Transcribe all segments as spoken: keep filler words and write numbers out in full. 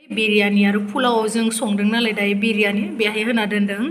बिरयानी आरो पुलाव जों संदों नालाय दायो बिरयानी बेहाय होना दोनदों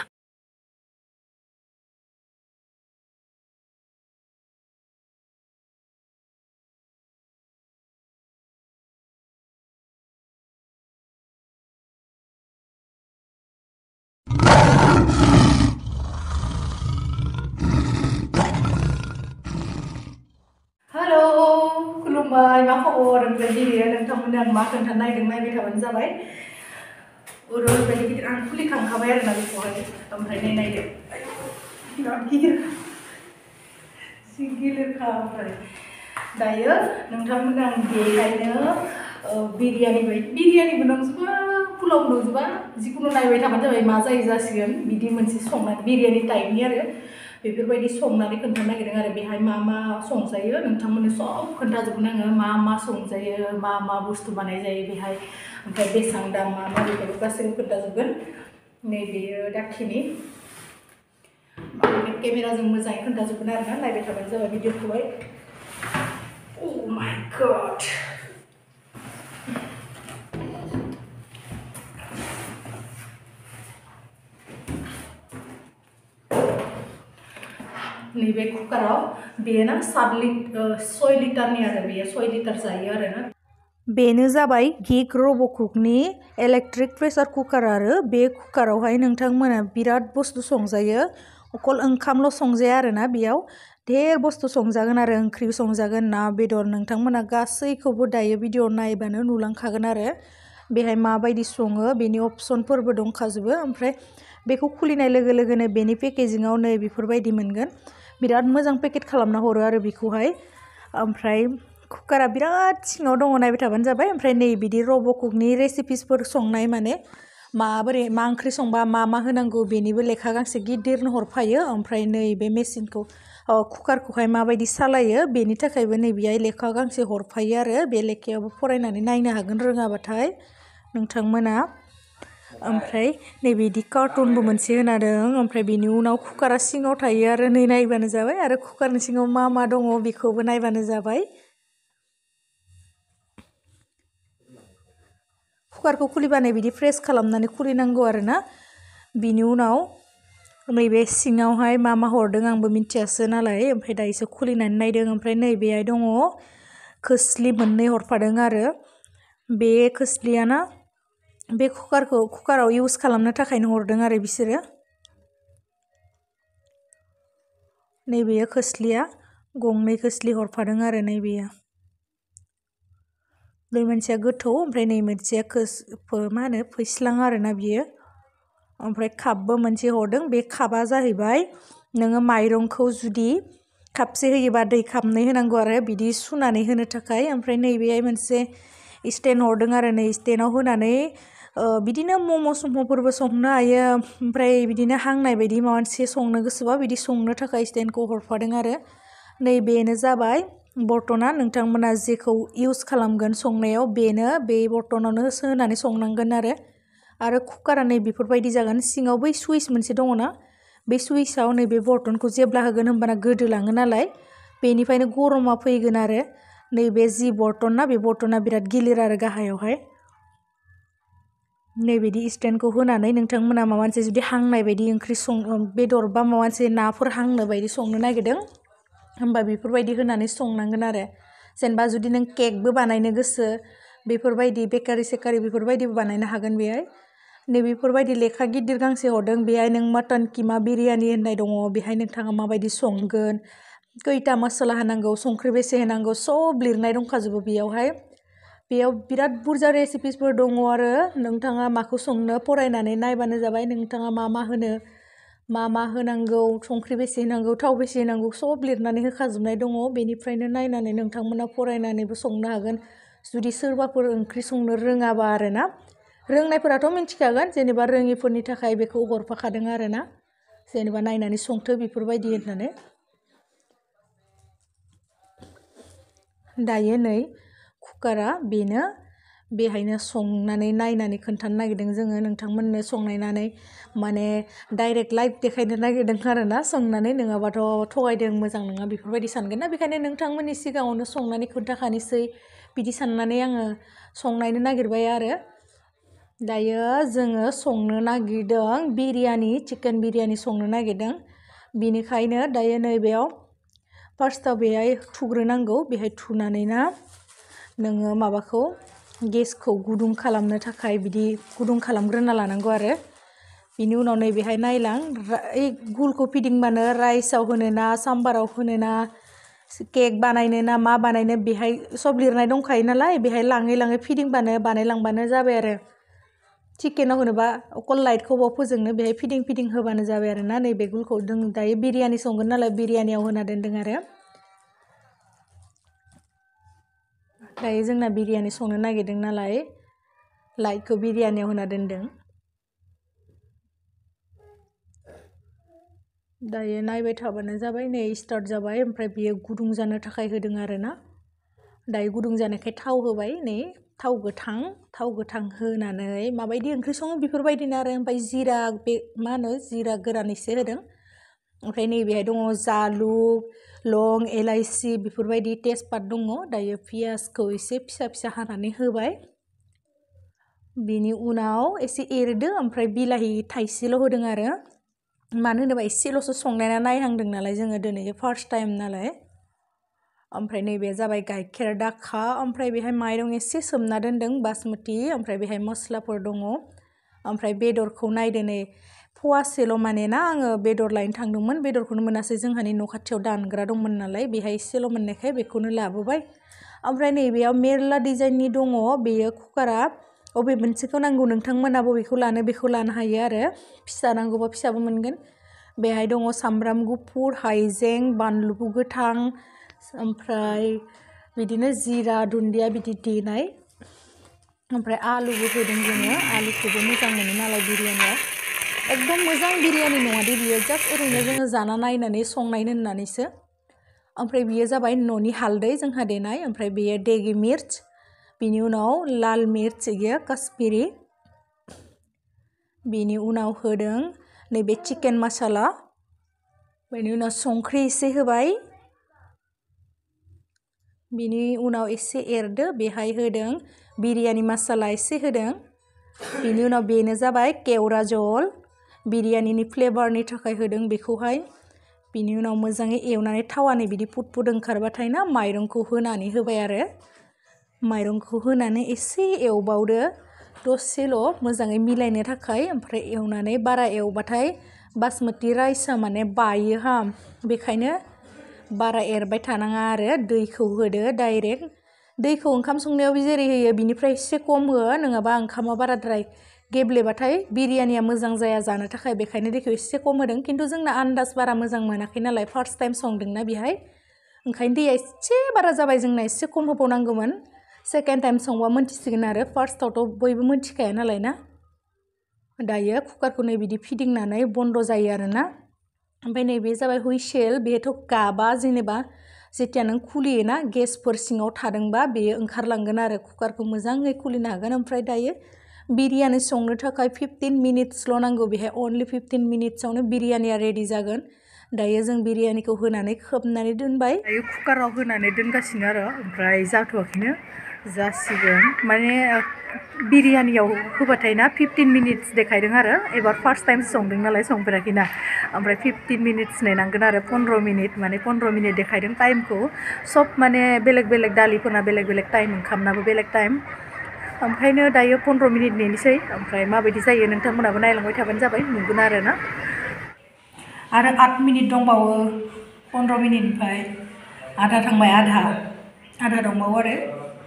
हेलो खुलुमबाय मा खबर ओमफ्राय दिनै नोंथांमोननो आं मा खोन्थानो नागिरदों नायबाय थाबानो जाबाय ओरैबायदि गिदिर आं खुलिखांखाबाय आरोना बेखौहाय ओमफ्राय नै नायदो बिराद गिदिर जि गिलिरखा ओमफ्राय दायो नोंथांमोननो आं बेहायनो बिरयानि बायदि बिरयानिबो नंजोबा पुलावबो नंजोबा जिखुनु नायबाय थाबानो जाबाय मा जायो जासिगोन बिदि मोनसे संनाय बिरयानि टाइपनि आरो बेफोरबायदि संनानै खोन्थानो नागिरदों आरो बेहाय मा मा संजायो नोंथांमोननो सब खोन्थाजोबगोन आङो मा मा संजायो मा मा बुस्थु बानाय जायो बेहाय ओमफ्राय बेसेबां दाम मा मा बेफोरखौ गासैबो खोन्थाजोबगोन नैबेयो दाखिनि केमेराजों मोजाङै खोन्थाजोबगोन आरोना नायबाय थाबानो जाबाय भिडिअखौहाय Oh my god नैबे कुकाराव बेयो ना सात लिटार सय लिटारनि आरो बेयो सय लिटार जायो आरो ना बेनो जाबाय गिक रब'कुकनि इलेक्ट्रिक प्रेसार कुकार आरो बे कुकारावहाय नोंथांमोना बिराद बुस्थु संजायो अकल ओंखामल' संजाया आरोना बेयाव ढेर बुस्थु संजागोन आरो ओंख्रि संजागोन ना बेदर नोंथांमोना गासैखौबो दायो भिडिअ नायबानो नुलांखागोन आरो बेहाय माबायदि सङो बेनि अपसनफोरबो दंखाजोबो ओमफ्राय बेखौ खुलिनाय लोगो लोगोनो बेनि पेकेजिंआव नै बेफोरबायदि मोनगोन बिराद मोजां पेकेट खालामना हरो आरो बेखौहाय ओमफ्राय कुकारा बिराद सिङाव दङ नायबाय थाबानो जाबाय ओमफ्राय नै बिदि रब'कुकनि रेसिपिसफोर संनाय माने माबोरै मा ओंख्रि संबा मा मा होनांगौ बेनिबो लेखा गांसे गिदिरनो हरफायो ओमफ्राय नै बे मेसिनखौ कुकारखौहाय माबायदि सालायो बेनि थाखायबो नै बेहाय लेखा गांसे हरफायो आरो बे लेखायावबो फरायनानै नायनो हागोन रोङाबाथाय नोंथांमोना ओमफ्राय नैबिदि कार्टुनबो मोनसे होनादों ओमफ्राय बेनि उनाव कुकारा सिङाव थायो आरो नै नायबानो जाबाय आरो कुकारनि सिङाव मा मा दङ बेखौबो नायबानो जाबाय कुकारखौ खुलिबानो बिदि प्रेस खालामनानै खुलिनांगौ आरोना बिनि उनाव नैबे सिङावहाय मा मा हरदों आंबो मिथियासो नालाय ओमफ्राय दायोसो खुलिनानै नायदों ओमफ्राय नैबेहाय दङ खोस्लि मोननै हरफादों आरो बे खोस्लियाना बे कुकारखौ कुकाराव इउज खालामनो थाखायनो हरदों आरो बिसोरो नैबेयो खोस्लिया गंनै खोस्लि हरफादों आरो नैबेयो बै मोनसेया गोथौ ओमफ्राय नै मोनसेया खोस मा होनो फैस्लां आरोना बियो ओमफ्राय कापबो मोनसे हरदों बे कापा जाहैबाय नोङो माइरंखौ जुदि कापसे होयोबा दै कापनै होनांगौ आरो बिदि सुनानै होनो थाखाय ओमफ्राय नैबेहाय मोनसे स्टेन्ड हरदों आरो नै स्टेन्डआव होनानै बिदिनो मम' सम'फोरबो संनो हायो ओमफ्राय बिदिनो हांनाय बायदि माबा मोनसे संनो गोसोबा बिदि संनो थाखाय स्टेन्डखौ हरफादों आरो नैबेनो जाबाय बर्तना नोंथांमोना जेखौ इउज खालामगोन संनायाव बेनो बे बर्तनावनो होनानै संनांगोन आरो आरो कुकारा नै बेफोरबायदि जागोन सिङाव बै सुइच मोनसे दङ ना बे सुइचआव नैबे बर्तनखौ जेब्ला होगोन होमबाना गोदोलाङो नालाय बेनिफ्रायनो गरमा फैगोन आरो नैबे जि बर्तन ना बे बर्तना बिराद गिलिर आरो गाहायावहाय नैबिदि स्टेन्डखौ होनानै नोंथांमोना माबा मोनसे जुदि हांनाय बायदि ओंख्रि सं बेदर बा माबा मोनसे नाफोर हांनो बायदि संनो नागिरदों होमबा बेफोरबायदि होनानै संनांगोन आरो जेनेबा जुदि नों केकबो बानायनो गोसो बेफोरबायदि बेकारि सेकारि बेफोरबायदिबो बानायनो हागोन बेहाय नैबेफोरबायदि लेखा गिदिर गांसे हरदों बेहाय नों मटन किमा बिरियानि होननाय दङ बेहाय नोंथाङा माबायदि संगोन खैथा मसला होनांगौ संख्रि बेसे होनांगौ सब लिरनाय दंखाजोबो बेयावहाय बेयाव बिराद बुरजा रेसिपिसफोर दङ आरो नोंथाङा माखौ संनो फरायनानै नायबानो जाबाय नोंथाङा मा मा होनो मा मा होनांगौ संख्रि बेसे होनांगौ थाव बेसे होनांगौ सब लिरनानै होखाजोबनाय दङ बेनिफ्रायनो नायनानै नोंथांमोना फरायनानैबो संनो हागोन जुदि सोरबाफोर ओंख्रि संनो रोङाबा आरोना रोंनायफोराथ' मिथिखागोन जेनेबा रोङिफोरनि थाखाय बेखौ हरफाखादों आरोना जेनेबा नायनानै संथो बेफोरबायदि होननानै दायो नै कुकारा बेनो बेहायनो संनानै नायनानै खोन्थानो नागिरदों जोङो नोंथांमोननो संनायनानै माने डाइरेक्ट लाइभ देखायनो नागिरदों आरोना संनानै नङाबाथ' थगायदों मोजां नङा बेफोरबायदि सानगोन ना बेखायनो नोंथांमोननि सिगाङावनो संनानै खोन्थाखानोसै बिदि साननानै आङो संनायनो नागिरबाय आरो दायो जोङो संनो नागिरदों बिरियानि चिकेन बिरियानि संनो नागिरदों बिनिखायनो दायो नैबेयाव फार्स्टआव बेहाय थुग्रोनांगौ बेहाय थुनानै ना नोङो माबाखौ गेसखौ गुदुं खालामनो थाखाय बिदि गुदुं खालामग्रोना लानांगौ आरो बिनि उनाव नैबेहाय नायलां गुलखौ फिदिंबानो राइसआव होनो ना साम्बाराव होनो ना केक बानायनो ना मा बानायनो बेहाय सब लिरनाय दंखायो नालाय बेहाय लाङै लाङै फिदिंबानो बानायलांबानो जाबाय आरो चिकेनाव होनोबा अकल लाइटखौ बाव फोजोंनो बेहाय फिदिं फिदिं होबानो जाबाय आरो ना नैबे गुलखौ जों दायो बिरियानि संगोन नालाय बिरियानियाव होना दोन्दों आरो दायो जोंना बिरियानि संनो नागिरदों नालाय लाइटखौ बिरियानियाव होना दोन्दों दायो नायबाय थाबानो जाबाय नै स्टार्ट जाबाय ओमफ्राय बियो गुदुं जानो थाखाय होदों आरो ना दायो गुदुं जानायखाय थाव होबाय नै थाव गोथां थाव गोथां होनानै माबायदि ओंख्रि सङो बेफोरबायदिनो आरो ओमफ्राय जिरा बे मा होनो जिरा गोरान एसे होदों ओमफ्राय नैबेहाय दङ जालुक लं एलाइसि बेफोरबायदि तेजपात दङ दायो पियासखौ एसे फिसा फिसा हानानै होबाय बिनि उनाव एसे एरदो ओमफ्राय बिलाहि थाइसेल' होदों आरो मानो होनोबा एसेल'सो संनायना नायहांदों नालाय जोङो दिनै फार्स्ट टाइम नालाय ओमफ्राय नैबे जाबाय गाइखेर दाखा ओमफ्राय बेहाय माइरं एसे सोमना दोन्दों बासमति ओमफ्राय बेहाय मस्लाफोर दङ ओमफ्राय बेदरखौ नायदो नै फवासेल' माने ना आङो बेदर लायनो थांदोंमोन बेदरखौनो मोनासै जोंहानि न' खाथियाव दानग्रा दंमोन नालाय बेहाय एसेल' मोननायखाय बेखौनो लाबोबाय ओमफ्राय नैबेयाव मेरला डिजाइननि दङ बेयो कुकारा बबे मोनसेखौ नांगौ नोंथांमोना बबेखौ लानो बेखौ लानो हायो आरो फिसा नांगौबा फिसाबो मोनगोन बेहाय दङ सामब्राम गुफुर हाइजें बानलु गोथां ओमफ्राय बिदिनो जिरा दुन्दिया बिदि देनाय ओमफ्राय आलुबो होदों जोङो आलुखौबो मोजां मोनो नालाय बिरियानियाव एकदम मोजां बिरियानि नङा दे बियो जास्ट ओरैनो जोङो जाना नायनानै संनायनो होननानैसो ओमफ्राय बियो जाबाय न'नि हालदै जोंहा देनाय ओमफ्राय बेयो देगि मिर्च बिनि उनाव लाल मिर्च इयो काश्मीरि बिनि उनाव होदों नैबे चिकेन मसाला बेनि उनाव संख्रि एसे होबाय बिनि उनाव एसे एरदो बेहाय होदों बिरियानि मसाला एसे होदों बिनि उनाव बेनो जाबाय केवरा जल बिरियानिनि फ्लेभारनि थाखाय होदों बेखौहाय बिनि उनाव मोजाङै एवनानै थावानि बिदि पुट पुट ओंखारबाथाय ना माइरंखौ होनानै होबाय आरो माइरंखौ होनानै एसे एवबावदो दसेल' मोजाङै मिलायनो थाखाय ओमफ्राय एवनानै बारा एवबाथाय बासमति राइसआ माने बायो हा बेखायनो बारा एरबाय थानाङा आरो दैखौ होदो डाइरेक्ट दैखौ ओंखाम संनायाव जेरै होयो बिनिफ्राय एसे खम हो नङाबा ओंखामा बाराद्राय गेब्लेबाथाय बिरियानिया मोजां जाया जानो थाखाय बेखायनो दैखौ एसे खम होदों खिन्थु जोंना आन्दाज बारा मोजां मोनाखै नालाय फार्स्ट टाइम संदोंना बेहाय ओंखायनो दैया एसे बारा जाबाय जोंना एसे खम होबावनांगौमोन सेकेन्ड टाइम संबा मोनथिसिगोन आरो फार्स्टआवथ' बयबो मोनथिखाया नालाय ना दायो कुकारखौ नै बिदि फिदिंनानै बन्द' जायो आरोना ओमफ्राय नैबे जाबाय हुइसेल बेथ' गाबा जेनेबा जेथिया नों खुलियोना गेसफोर सिङाव थादोंबा बेयो ओंखारलांगोन आरो कुकारखौ मोजाङै खुलिनो हागोन ओमफ्राय दायो बिरियानि संनो थाखाय फिफ्टिन मिनिट्सल' नांगौ बेहाय अनलि फिफ्टिन मिनिट्सआवनो बिरियानिया रेडि जागोन दायो जों बिरियानिखौ होनानै खोबनानै दोनबाय दायो कुकाराव होनानै दोनगासिनो आरो ओमफ्राय जाथ'वाखैनो जासिगोन माने बिरियानियाव होबाथाय ना फिफ्टिन मिनिट्स देखायदों आरो एबार फार्स्ट टाइम संदों नालाय संफेराखैना ओमफ्राय फिफ्टिन मिनिट्स नेनांगोन आरो पन्द्र मिनिट माने पन्द्र मिनिट देखायदों टाइमखौ सब माने बेलेग बेलेग दालिफोरना बेलेग बेलेग टाइम ओंखामनाबो बेलेग टाइम ओंखायनो दायो पन्द्र मिनिट नेनोसै ओमफ्राय माबायदि जायो नोंथांमोनाबो नायलांबाय थाबानो जाबाय नुगोन आरो ना आरो आठ मिनिट दंबावो पन्द्र मिनिटनिफ्राय आधा थांबाय आधा आधा दंबावो आरो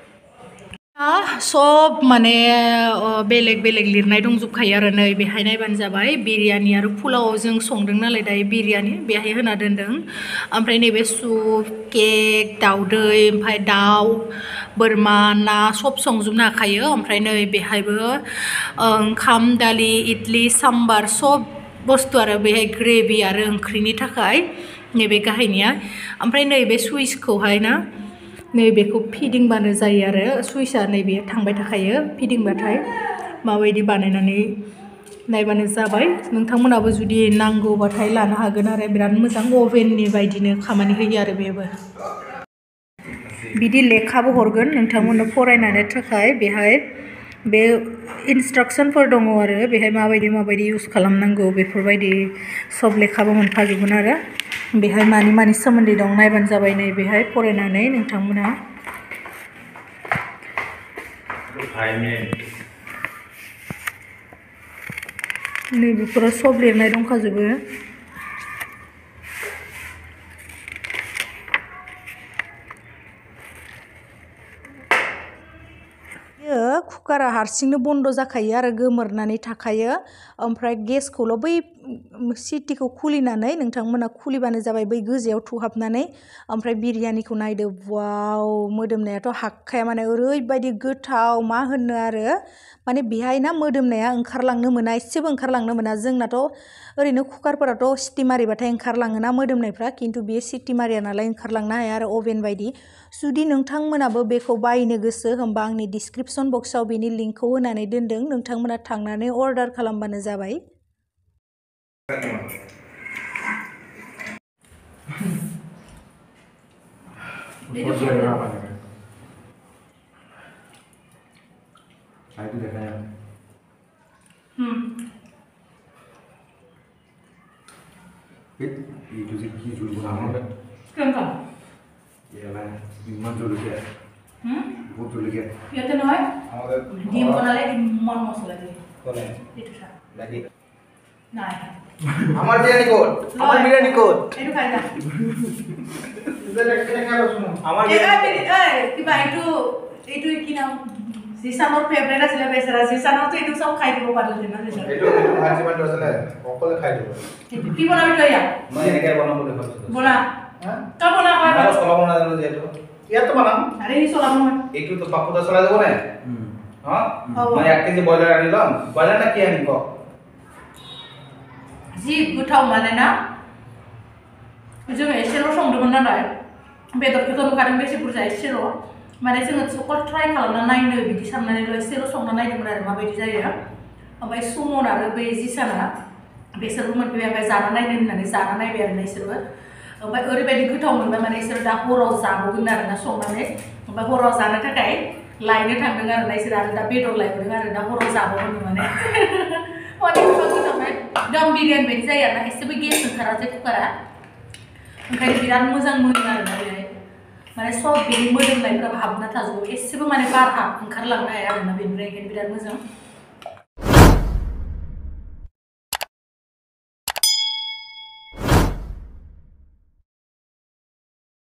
सब माने बेलेग बेलेग लिरनाय दंजोबखायो आरो नै बेहाय नायबानो जाबाय बिरियानि आरो पुलाव जों संदों नालाय दायो बिरियानि बेहाय होना दोन्दों ओमफ्राय नैबे सुप केक दाउदै ओमफ्राय दाउ बोरमा ना सब संजोबनो हाखायो ओमफ्राय नै बेहायबो ओंखाम दालि इडलि साम्बार सब बुस्थु आरो बेहाय ग्रेभि आरो ओंख्रिनि थाखाय नैबे गाहायनिया ओमफ्राय नैबे सुइसखौहाय ना नैबेखौ फिदिंबानो जायो आरो सुइसआ नैबे थांबाय थाखायो फिदिंबाथाय माबायदि बानायनानै नायबानो जाबाय नोंथांमोनाबो जुदि नांगौबाथाय लानो हागोन आरो बिराद मोजां अभेननि बायदिनो खामानि होयो आरो बेबो बिदि लेखाबो हरगोन नोंथांमोननो फरायनायनि थाखाय बेहाय बे इन्सट्राक्शनफोर दङ आरो बेहाय माबायदि माबायदि इउज खालामनांगौ बेफोरबायदि सब लेखाबो मोनफाजोबगोन आरो बेहाय मानि मानि सोमोन्दै दं नायबानो जाबाय नै बेहाय फरायनानै नोंथांमोनहा नैबेफोराव सब लिरनाय दंखाजोबो कुकारा हारसिंनो बन्द जाखायो आरो गोमोरनानै थाखायो ओमफ्राय गेसखौल' बै सिटिखौ खुलिनानै नोंथांमोना खुलिबानो जाबाय बै गोजायाव थुहाबनानै ओमफ्राय बिरियानिखौ नायदो वाव मोदोमनायाथ' हाखाया माने ओरैबायदि गोथाव मा होननो आरो माने बेहाय ना मोदोमनाया ओंखारलांनो मोना एसेबो ओंखारलांनो मोना जोंनाथ' ओरैनो कुकारफोराथ' सिटि मारिबाथाय ओंखारलाङोना मोदोमनायफ्रा खिन्थु बे सिटि मारिया नालाय ओंखारलांनो हाया आरो अभेन बायदि जुदि नोंथांमोनाबो बेखौ बायनो गोसो होमबा आंनि डिसक्रिपसन बक्सआव बेनि लिंकखौ होनानै दोनदों नोंथांमोना थांनानै अर्डार खालामबानो जाबाय itu sih jujur banget. Kenapa? Ya lah, iman dulu ya. Hmm? Buat dulu ya. Ya tenang. Di mana lagi iman masuk lagi. Boleh. Itu sah. Lagi. Nah. Amar biryani code. Amar biryani code. Itu kaya. Sudah kita kalau semua. Amar. Eh, eh, tiba itu itu kina. Sisanor favorite asile besara sisanor to itu सब खाइ দিব পারলে না sisanor itu itu ভাজি বান্ড আসলে সকলে খাই দিব কি বনাবি তো ইয়া মই এনেকৈ বনাব দেখো বনা হ্যাঁ তা বনা হয় মই চলাব না জানো যেটো ইয়াতো বনাম আরে ই চলাব না এইটো তো পাপু দা চলাই দেব না হ্যাঁ মই এক কেজি বয়লার আনিলাম বয়লার না কি আনিব জি গোথাও মানে না जों एसेल' संदोंमोन नालाय बेदरखौथ' नुखादों बेसे बुरजा एसेल' माने जोङो सकल ट्राइ खालामना नायनो बिदि साननानैल' एसेल' संना नायदोंमोन आरो माबायदि जायो ओमफ्राय सुमन आरो बै जिसाना बिसोरबो मोनफैबाय ओमफ्य जाना नायनो होननानै जाना नायबाय आरो बिसोरबो ओमफ्य ओरैबायदि गोथाव मोनबाय माने बिसोर दा हराव जाबावगोन आरो ना संनानै ओमफ्य हराव जानो थाखाय लायनो थांदों आरो ना बिसोर आरो दा बेदर लायबोदों आरो दा हराव जाबावगोन माने अनेक गोथाव गोथावहाय दम बिरियानि बायदि जायो आरो ना एसेबो गेस ओंखारा जे कुकारा ओंखायनो बिराद मोजां मोनो आरो ना बेहाय माने सब बेनि मोदोमनायफ्राबो हाबना थाजोबो एसेबो माने बार हाब ओंखारलांनो हाया आरो ना बेनिफ्राय ओंखायनो बिराद मोजां